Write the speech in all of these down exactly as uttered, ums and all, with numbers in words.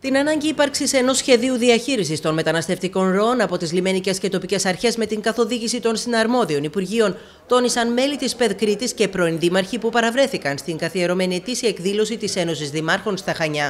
Την ανάγκη ύπαρξης ενός σχεδίου διαχείρισης των μεταναστευτικών ροών από τις λιμενικές και τοπικές αρχές με την καθοδήγηση των συναρμόδιων Υπουργείων τόνισαν μέλη της ΠΕΔ Κρήτης και πρώην δήμαρχοι που παραβρέθηκαν στην καθιερωμένη ετήσια εκδήλωση της Ένωσης Δημάρχων στα Χανιά.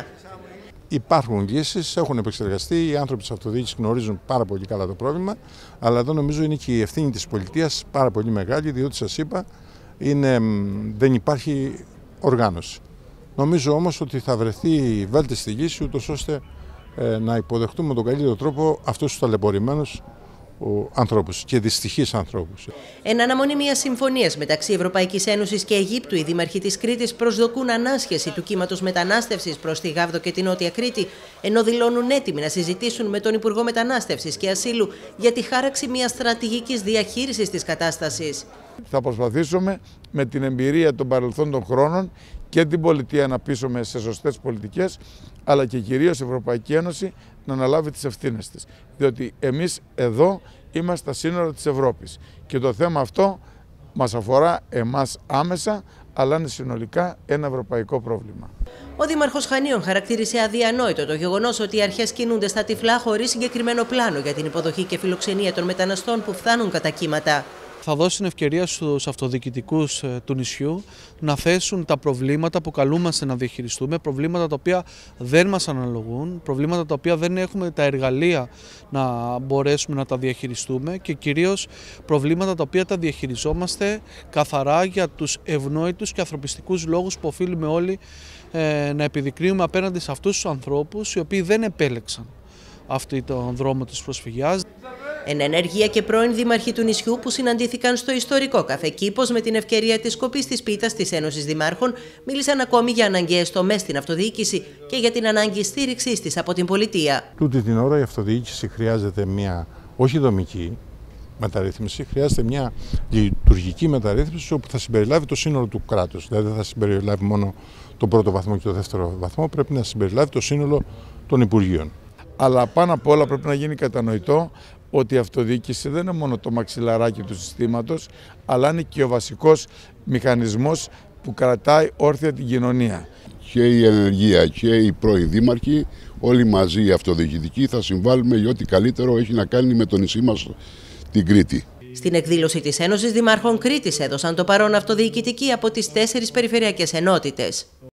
Υπάρχουν λύσεις, έχουν επεξεργαστεί, οι άνθρωποι της αυτοδιοίκησης γνωρίζουν πάρα πολύ καλά το πρόβλημα, αλλά εδώ νομίζω είναι και η ευθύνη της πολιτείας πάρα πολύ μεγάλη, διότι σας είπα είναι, δεν υπάρχει οργάνωση. Νομίζω όμως ότι θα βρεθεί η βέλτιστη λύση, ούτως ώστε ε, να υποδεχτούμε με τον καλύτερο τρόπο αυτούς τους ταλαιπωρημένους ανθρώπους και δυστυχείς ανθρώπους. Εν αναμονή μιας συμφωνίας μεταξύ Ευρωπαϊκής Ένωσης και Αιγύπτου, οι δήμαρχοι της Κρήτης προσδοκούν ανάσχεση του κύματος μετανάστευσης προς τη Γάβδο και την Νότια Κρήτη, ενώ δηλώνουν έτοιμοι να συζητήσουν με τον Υπουργό Μετανάστευσης και Ασύλου για τη χάραξη μιας στρατηγικής διαχείρισης της κατάστασης. Θα προσπαθήσουμε με την εμπειρία των παρελθόντων χρόνων και την πολιτεία να πείσουμε σε σωστές πολιτικές, αλλά και κυρίως η Ευρωπαϊκή Ένωση να αναλάβει τις ευθύνες της. Διότι εμείς εδώ είμαστε στα σύνορα της Ευρώπης και το θέμα αυτό μας αφορά εμάς άμεσα, αλλά είναι συνολικά ένα ευρωπαϊκό πρόβλημα. Ο Δήμαρχος Χανίων χαρακτήρισε αδιανόητο το γεγονός ότι οι αρχές κινούνται στα τυφλά χωρίς συγκεκριμένο πλάνο για την υποδοχή και φιλοξενία των μεταναστών που φτάνουν κατά κύματα. Θα δώσει την ευκαιρία στους αυτοδιοικητικούς του νησιού να θέσουν τα προβλήματα που καλούμαστε να διαχειριστούμε, προβλήματα τα οποία δεν μας αναλογούν, προβλήματα τα οποία δεν έχουμε τα εργαλεία να μπορέσουμε να τα διαχειριστούμε και κυρίως προβλήματα τα οποία τα διαχειριζόμαστε καθαρά για τους ευνόητους και ανθρωπιστικούς λόγους που οφείλουμε όλοι ε, να επιδεικνύουμε απέναντι σε αυτούς τους ανθρώπους οι οποίοι δεν επέλεξαν αυτή τον δρόμο της προσφυγιάς. Εν ενέργεια και πρώην δήμαρχοι του νησιού που συναντήθηκαν στο ιστορικό καφέ Κήπος με την ευκαιρία της κοπής της πίτας της Ένωσης Δημάρχων μίλησαν ακόμη για αναγκαίες τομές στην αυτοδιοίκηση και για την ανάγκη στήριξής της από την πολιτεία. Τούτη την ώρα η αυτοδιοίκηση χρειάζεται μια όχι δομική μεταρρύθμιση, χρειάζεται μια λειτουργική μεταρρύθμιση όπου θα συμπεριλάβει το σύνολο του κράτους. Δηλαδή δεν θα συμπεριλάβει μόνο τον πρώτο βαθμό και τον δεύτερο βαθμό, πρέπει να συμπεριλάβει το σύνολο των Υπουργείων. Αλλά πάνω απ' όλα πρέπει να γίνει κατανοητό ότι η αυτοδιοίκηση δεν είναι μόνο το μαξιλαράκι του συστήματος, αλλά είναι και ο βασικός μηχανισμός που κρατάει όρθια την κοινωνία. Και η ενεργεία και οι πρώην δήμαρχοι, όλοι μαζί οι αυτοδιοικητικοί, θα συμβάλλουμε για ό,τι καλύτερο έχει να κάνει με το νησί μας, την Κρήτη. Στην εκδήλωση της Ένωσης Δημάρχων Κρήτης έδωσαν το παρόν αυτοδιοικητικοί από τις τέσσερις περιφερειακές ενότητες.